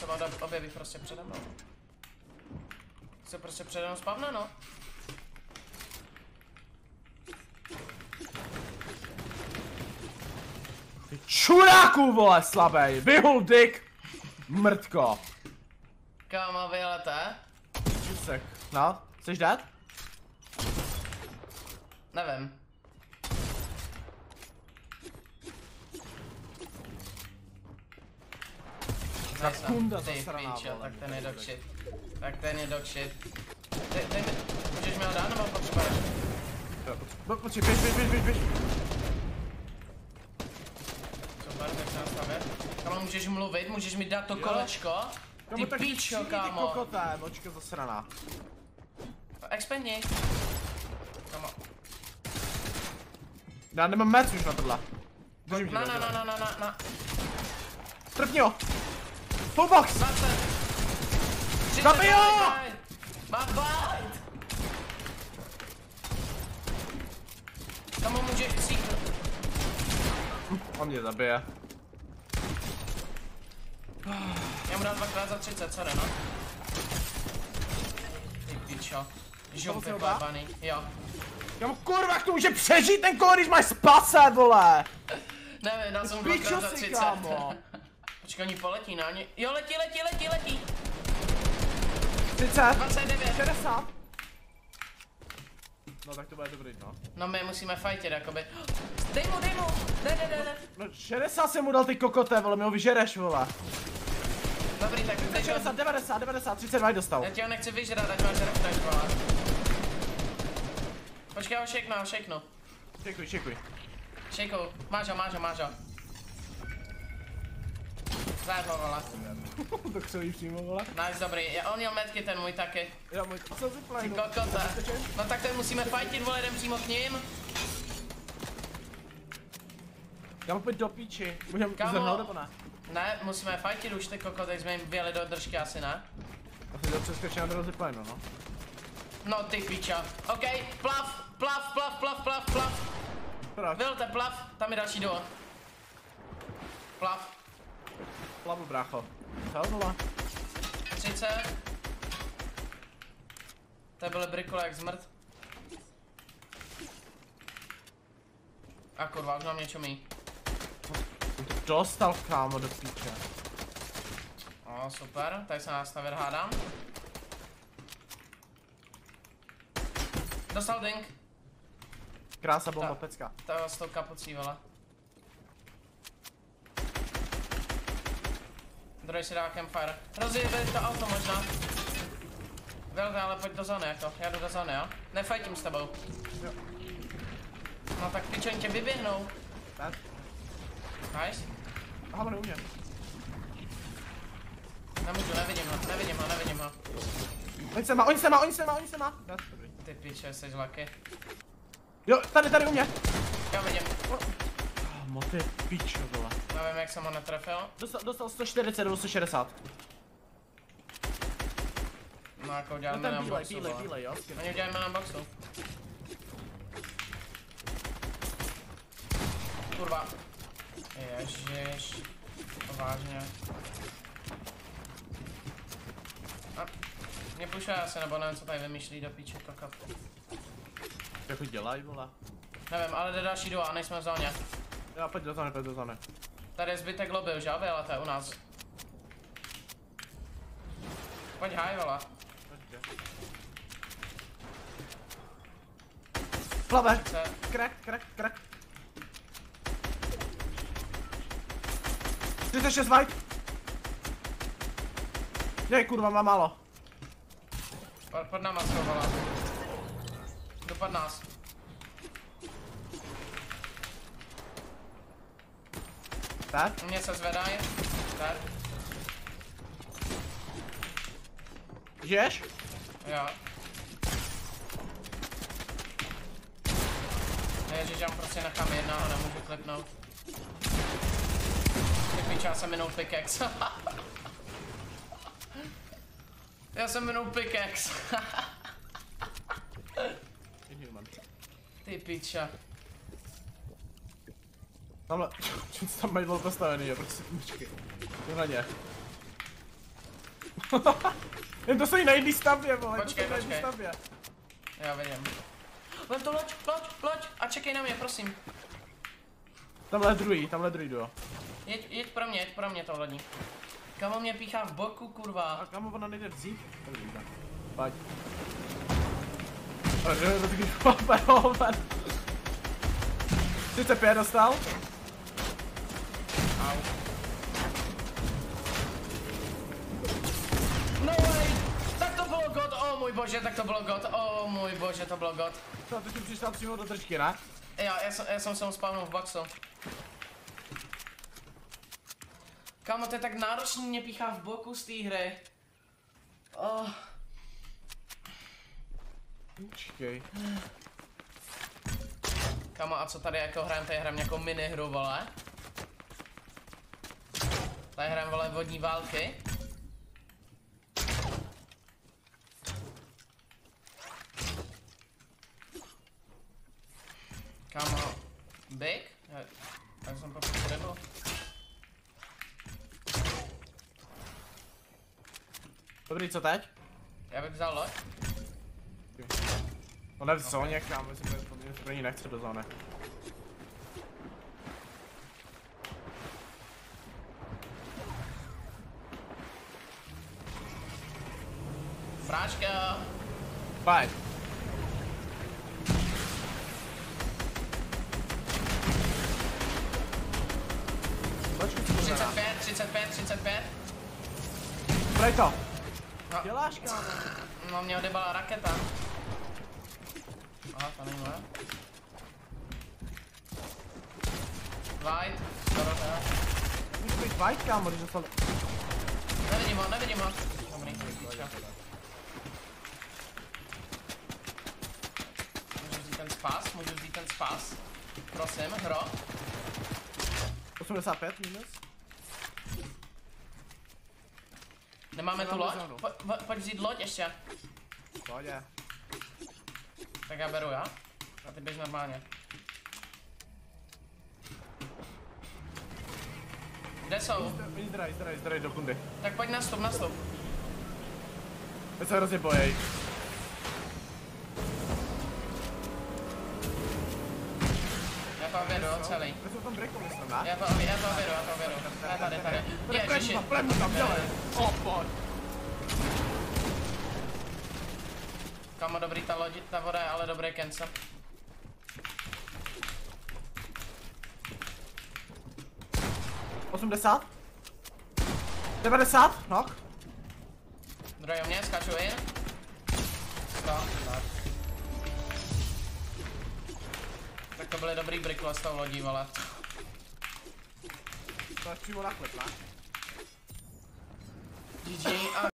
se objeví prostě přede mnou. Se prostě přede mnou spavne, no. Ty čuráku, vole, slabej, vyhul dick, mrtko. Kámo, vyleté? Čusek, no, chceš dát? Nevím. Ta kunda Ty zasraná, pičo, vole. tak ten je dog shit. Tak ten je dog shit. Dej mi, můžeš mi ho dát, nebo potřebuješ? Počkej, běž. Super, tak se nastavit. Kámo, můžeš mluvit, můžeš mi dát to kolečko? Ty pičo, kámo. Ty kokoté, močka zasraná. Expandni. Kámo. Já nemám mec už na tohle. Držím tě, Na. Trpni ho. Fullbox. 20. Zabij ho! Má bite! Kámo, může cíknout. On mě zabije. Já mu dám 2x za 30, co jde, no? Ty pičo. Žumpy plabaný, jo. Kámo, kurva, jak to může přežít ten kolo, když máš spase, vole! Nevím, dal jsem mu 2x za 30. Kámo. Počkej, oni poletí na ně. Jo, letí. 30. 29. 60. No tak to bude dobrý, no. No my musíme fightit, jakoby. Dej mu. Ne. No 60 jsem mu dal ty kokoté, vole, mi ho vyžereš, vole. Dobrý, tak teď 60, 90, 32 dostal. já tě ho nechci vyžrat, ať máš refresh, vole. Počkej, já ho šejknu. Čekuj. Šejkou, máš ho. Zajet ho, vole. To křoví přímo, vole. Nice, dobrý. On měl metky, ten můj taky. Jo, můj, co si Ty plajnu? kokota. No tak ten musíme fightit, vole, jdem přímo k ním. Já mám pojď do píči. Můžeme Kámo. zemnout nebo ne? Ne, musíme fightit už ty kokoty, jsme jim vjeli do držky, asi ne? Asi to přeskočím na rozeplénu, no. No ty piča. OK, plav. Proč? Vylte, plav, tam je další duo. Plav. Plavu, brácho. Co, vole? 30. To byly brikule jak zmrt. A kurva, už nám něco mý. Jsem to dostal, kámo, do píče. O, super, tady se nastavit hádám. Dostal ding. Krása, bomba, pecka. To s tou kapucí, vole. Druhý si dá campfire. Rozjede to auto možná. Velké, ale pojď do zóny, jako. Já jdu do zóny, jo? Nefajtím s tebou. Jo. No tak pičo, oni tě vyběhnou. Tak. Nice. Aha, on umře. Nemůžu, nevidím ho. Oni se má. Ty piče, jsi lucky. Jo, tady u mě. Já vidím. Kámo, ty pičo, vole. Nevím, jak jsem ho netrefil. Dostal 140 nebo 160. No jako uděláme No ten na bílej, boxu, bílej, vole. bílej, jo. Oni uděláme na boxu. Kurva. Ježiš. To vážně. A mě pušuje asi, nebo nevím, co tady vymýšlí do píče kokot. Jak ho dělají, vole? Nevím, ale jde další duo a nejsme v zóně. Jo, pojď do zóny. Tady je zbytek lobby už, jo, ale to je u nás. Pojď high, vole. Plave! Se- Crack. 36 white! Ne, kurva, má málo. Pod náma schovala. Dopad nás. Tak? Mě se zvedají. Tak. Žiješ? Jo. Ježiš, já mu prostě nechám jednoho, nemůžu klipnout. Ty piče, já jsem minul pickaxe. Já jsem minul pickaxe. Inhuman. Ty piče. Tamhle, tam mají byl postavený, jo, prostě počkej. To na ně. Jen to stojí na jedné stavbě, vole. Počkej, to stojí na jedné počkej. stavbě. Já vidím. Vem to loď a čekej na mě, prosím. Tamhle druhý duo. Jeď pro mě to lodní. Kamo mě píchá v boku, kurva. A kamo ona nejde vzít? Dobrý, tak. Pojď. Rozkýš 35 dostal. Au. No way! Tak to bylo god, oh můj bože, tak to bylo god, oh můj bože, to bylo god. Co, ty jsi přišel přímo do držky, ne? Já jsem se mu spavnul v boxu. Kámo, to je tak náročný, mě píchá v boku z té hry. Oh. Počkej. Kámo, a co tady jako hrajem? Tady hrajem nějakou minihru, vole. Tady hrajem, vole, vodní války. Kámo, big? Já jsem poprvé nebyl. Dobrý, co teď? Já bych vzal loď. On je v zóně, kámo, si pro ní nechce do zóny. Fráška. Pojď. Počkej, co to znamená? 35. Prej to. No. Děláš, kámo. No, mě odebala raketa. Aha, to není moje. White, dobro, to jo. Můžeš být white, kámo, když dostal... Nevidím ho. Dobrý, počka. Můžu vzít ten spas? Prosím, hro. 85 minus. Nemáme tu loď? Pojď vzít loď ještě. Pohodě. Tak já beru, já? A ty běž normálně. Kde jsou? Zdraj do kundy. Tak pojď nastup. Teď se hrozně bojej. Já to vědu, celý. Teď jsou tam breakou, myslím, ne? Já to vědu. Tady. Ježiši. Plemu tam, dělej. Pojď. Kamo, dobrý ta loď, ta voda je ale dobrý cancel. $80. 90, knock. Druhý o mě, skáču in. Tak to byly dobrý brikle s tou lodí, vole. To je přímo na klip, ne? GG a